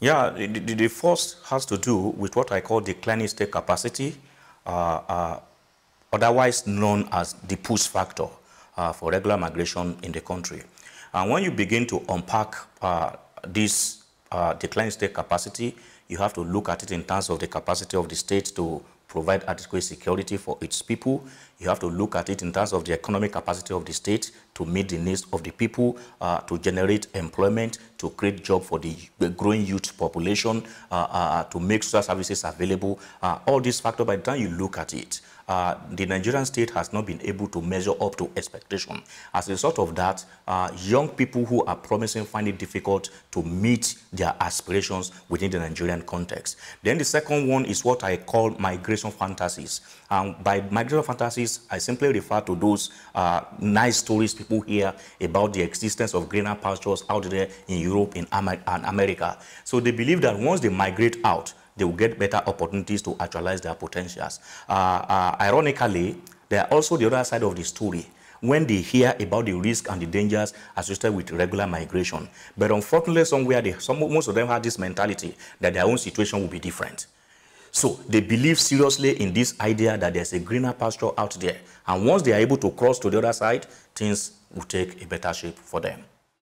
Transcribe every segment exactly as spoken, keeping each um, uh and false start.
Yeah, the, the, the first has to do with what I call declining state capacity, uh, uh, otherwise known as the push factor uh, for regular migration in the country. And when you begin to unpack uh, this uh, declining state capacity, you have to look at it in terms of the capacity of the state to provide adequate security for its people. You have to look at it in terms of the economic capacity of the state to meet the needs of the people, uh, to generate employment, to create jobs for the growing youth population, uh, uh, to make social services available. Uh, all these factors, by the time you look at it, uh, the Nigerian state has not been able to measure up to expectation. As a result of that, uh, young people who are promising find it difficult to meet their aspirations within the Nigerian context. Then the second one is what I call migration fantasies. Um, by migration fantasies, I simply refer to those uh, nice stories people hear about the existence of greener pastures out there in Europe, in Amer and America. So they believe that once they migrate out, they will get better opportunities to actualize their potentials. Uh, uh, ironically, there are also the other side of the story when they hear about the risk and the dangers associated with regular migration. But unfortunately, somewhere, they, some, most of them have this mentality that their own situation will be different. So they believe seriously in this idea that there's a greener pasture out there. And once they are able to cross to the other side, things will take a better shape for them.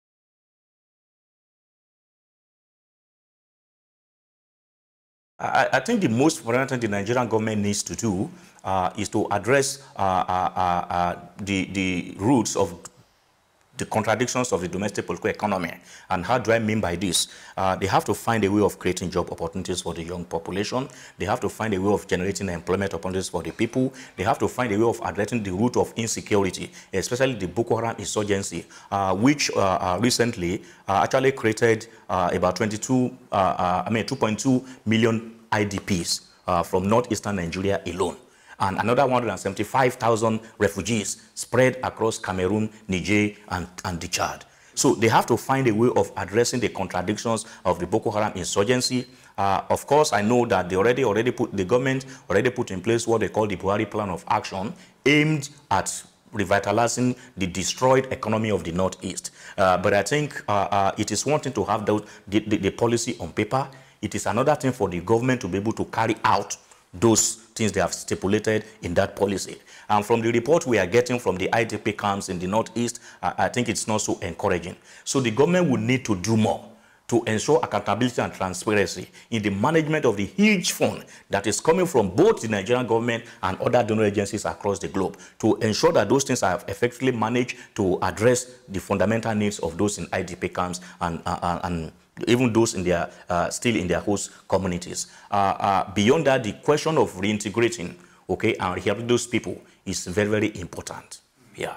I, I think the most important thing the Nigerian government needs to do uh, is to address uh, uh, uh, the, the roots of the contradictions of the domestic political economy. And how do I mean by this? Uh, they have to find a way of creating job opportunities for the young population. They have to find a way of generating employment opportunities for the people. They have to find a way of addressing the root of insecurity, especially the Boko Haram insurgency, uh, which uh, uh, recently uh, actually created uh, about twenty-two, uh, uh, I mean, two point two million I D Ps uh, from northeastern Nigeria alone, and another one hundred seventy-five thousand refugees spread across Cameroon, Niger, and, and the Chad. So they have to find a way of addressing the contradictions of the Boko Haram insurgency. Uh, of course, I know that they already, already put, the government already put in place what they call the Buhari Plan of Action, aimed at revitalizing the destroyed economy of the Northeast. Uh, but I think uh, uh, it is one thing to have the, the, the policy on paper. It is another thing for the government to be able to carry out those things they have stipulated in that policy. And from the report we are getting from the I D P camps in the Northeast, uh, I think it's not so encouraging. So the government will need to do more to ensure accountability and transparency in the management of the huge fund that is coming from both the Nigerian government and other donor agencies across the globe, to ensure that those things are effectively managed to address the fundamental needs of those in I D P camps and, uh, and even those in their, uh, still in their host communities. Uh, uh, beyond that, the question of reintegrating, okay, and rehabilitating those people is very, very important. Yeah.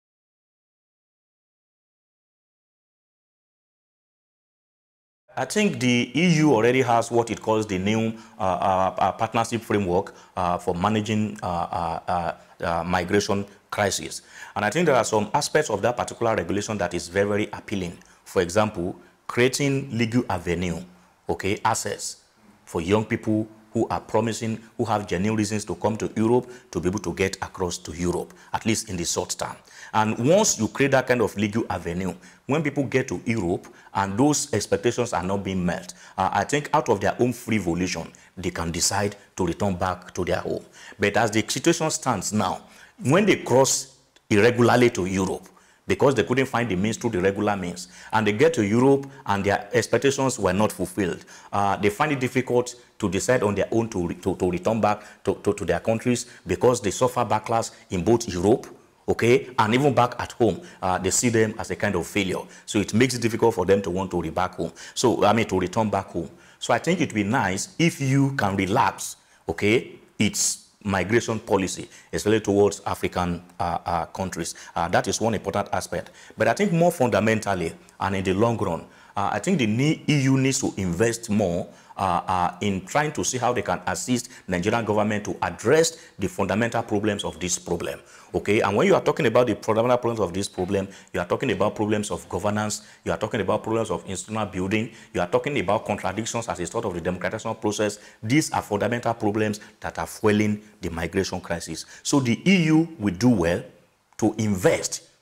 I think the E U already has what it calls the new uh, uh, partnership framework uh, for managing uh, uh, uh, migration crisis. And I think there are some aspects of that particular regulation that is very, very appealing. For example, creating legal avenue, okay, access for young people who are promising, who have genuine reasons to come to Europe, to be able to get across to Europe, at least in the short term. And once you create that kind of legal avenue, when people get to Europe and those expectations are not being met, uh, I think out of their own free volition, they can decide to return back to their home. But as the situation stands now, when they cross irregularly to Europe, because they couldn't find the means through the regular means, and they get to Europe and their expectations were not fulfilled, uh, they find it difficult to decide on their own to, to, to return back to, to, to their countries, because they suffer backlash in both Europe, okay, and even back at home. Uh, they see them as a kind of failure. So it makes it difficult for them to want to re back home. So, I mean, to return back home. So I think it would be nice if you can relax, okay, it's migration policy, especially towards African uh, uh, countries. Uh, that is one important aspect. But I think more fundamentally and in the long run, uh, I think the E U needs to invest more uh, uh, in trying to see how they can assist Nigerian government to address the fundamental problems of this problem. Okay, and when you are talking about the fundamental problems of this problem, you are talking about problems of governance, you are talking about problems of institutional building, you are talking about contradictions as a result of the democratization process. These are fundamental problems that are fueling the migration crisis. So the E U will do well to invest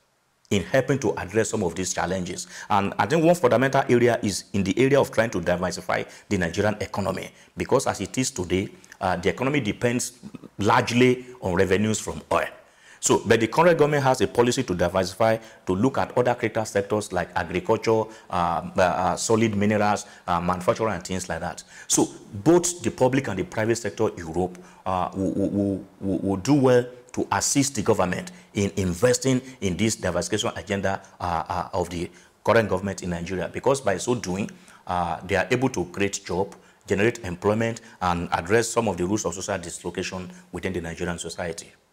in helping to address some of these challenges. And I think one fundamental area is in the area of trying to diversify the Nigerian economy, because as it is today, uh, the economy depends largely on revenues from oil. So, but the current government has a policy to diversify, to look at other critical sectors like agriculture, uh, uh, solid minerals, uh, manufacturing, and things like that. So, both the public and the private sector in Europe uh, will, will, will, will do well to assist the government in investing in this diversification agenda uh, uh, of the current government in Nigeria, because by so doing, uh, they are able to create jobs, generate employment, and address some of the roots of social dislocation within the Nigerian society.